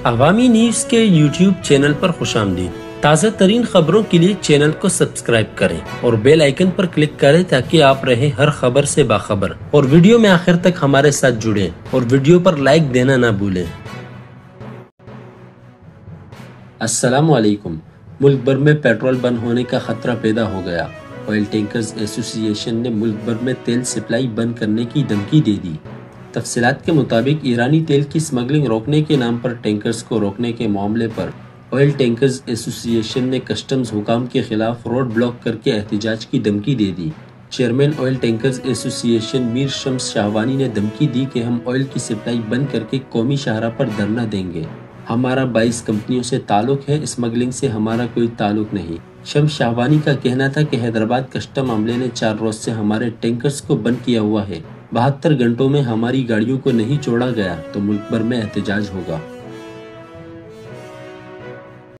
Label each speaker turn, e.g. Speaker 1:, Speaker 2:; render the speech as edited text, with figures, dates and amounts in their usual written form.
Speaker 1: عوامی نیوز کے YouTube channel پر خوش آمدید۔ تازہ ترین خبروں کے لیے چینل کو سبسکرائب کریں اور بیل آئیکن پر کلک کریں تاکہ آپ رہیں ہر خبر سے باخبر، اور ویڈیو میں آخر تک ہمارے ساتھ جڑیں اور ویڈیو پر لائک دینا نہ بھولیں۔ السلام علیکم۔ ملک بھر میں پیٹرول بند ہونے کا خطرہ پیدا ہو گیا۔ آئل ٹینکرز ایسوسی ایشن نے ملک بھر میں تیل سپلائی بند کرنے کی دھمکی دے دی۔ تفصیلات کے مطابق ایرانی تیل کی سمگلنگ روکنے کے نام پر ٹینکرز کو روکنے کے معاملے پر آئل ٹینکرز ایسوسی ایشن نے کسٹمز حکام کے خلاف روڈ بلاک کر کے احتجاج کی دھمکی دے دی۔ Chairman oil tankers association میر شمس شاہوانی نے دھمکی دی کہ ہم آئل کی سپلائی بند کر کے قومی شاہراہ پر دھرنا دیں گے۔ ہمارا 22 کمپنیوں سے تعلق ہے، اسمگلنگ سے ہمارا کوئی تعلق نہیں۔ شمس شاہوانی کا کہنا تھا کہ حیدرآباد کسٹم عملے نے 4 روز سے ہمارے ٹینکرز کو بند کیا ہوا ہے۔ 72 گھنٹوں میں ہماری گاڑیوں کو نہیں چھوڑا گیا تو ملک بھر میں احتجاج ہوگا۔